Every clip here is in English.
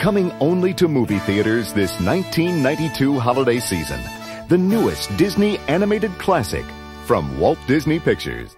Coming only to movie theaters this 1992 holiday season, the newest Disney animated classic from Walt Disney Pictures.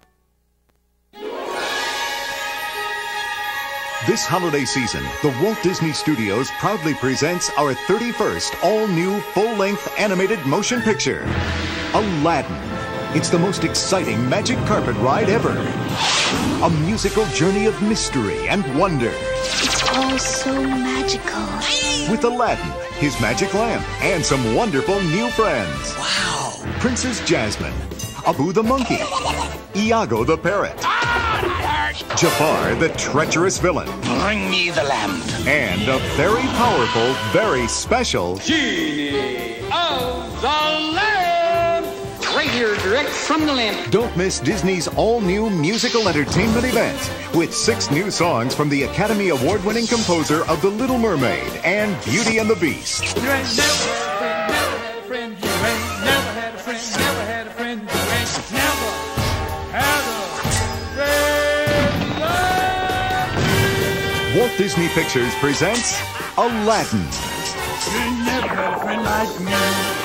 This holiday season, the Walt Disney Studios proudly presents our 31st all-new full-length animated motion picture, Aladdin. It's the most exciting magic carpet ride ever. A musical journey of mystery and wonder. It's all so magical. With Aladdin, his magic lamp, and some wonderful new friends. Wow! Princess Jasmine, Abu the monkey, Iago the parrot, Jafar the treacherous villain, Bring me the lamp. and a very powerful, very special Genie of the Lamp! Right here, direct from the lamp. Don't miss Disney's all-new musical entertainment event with 6 new songs from the Academy Award-winning composer of The Little Mermaid and Beauty and the Beast. You ain't never had a friend, you ain't never had a friend, never had a friend, you ain't never had a friend. Walt Disney Pictures presents Aladdin. You ain't never had a friend like me.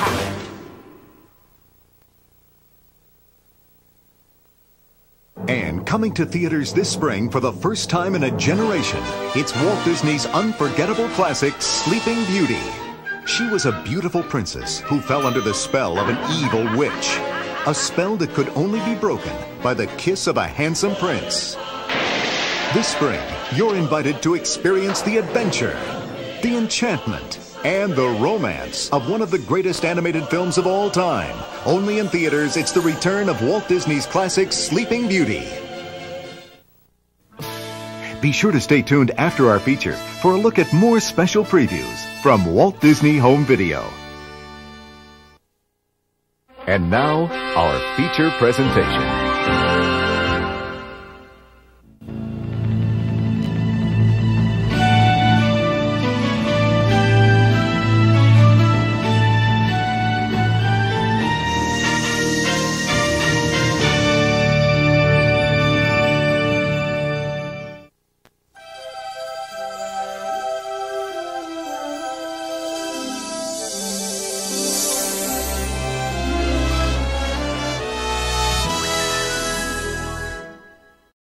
And coming to theaters this spring for the first time in a generation, it's Walt Disney's unforgettable classic, Sleeping Beauty. She was a beautiful princess who fell under the spell of an evil witch. A spell that could only be broken by the kiss of a handsome prince. This spring, you're invited to experience the adventure, the enchantment, and the romance of one of the greatest animated films of all time. Only in theaters, it's the return of Walt Disney's classic, Sleeping Beauty. Be sure to stay tuned after our feature for a look at more special previews from Walt Disney Home Video. And now, our feature presentation.